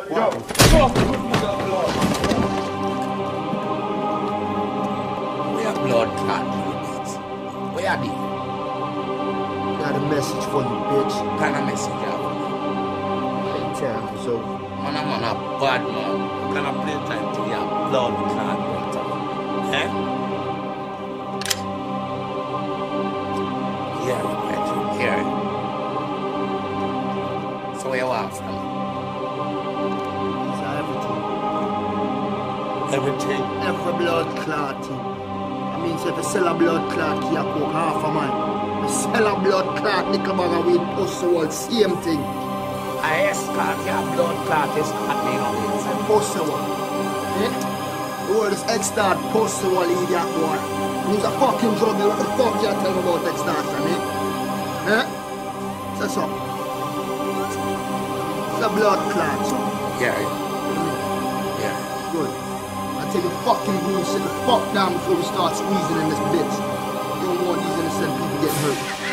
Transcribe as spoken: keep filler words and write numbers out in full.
Yo. We are blood clot, bitch. We are the Got a message for you, bitch. kind of message you have. Time is over. Man, I'm on a bad man. Can I play time to your blood clot, brother? Eh? Yeah, Patrick, here. So where you want from? It's everything. Everything. Every blood clot thing. I mean, so if you sell a blood clot, you cook half a man. You sell a blood clot, Nickelback with pussy wall, same thing. I escort your blood clot, escort me on it. Pussy wall. Eh? The word is extort, pussy wall, idiot boy. He's a fucking drug, what the fuck you tell me about extortion, eh? Eh? Say so. It's a blood clot, so. Yeah. Yeah. Good. I tell you fucking good, sit the fuck down before we start squeezing in this bitch. You don't want these innocent people getting hurt.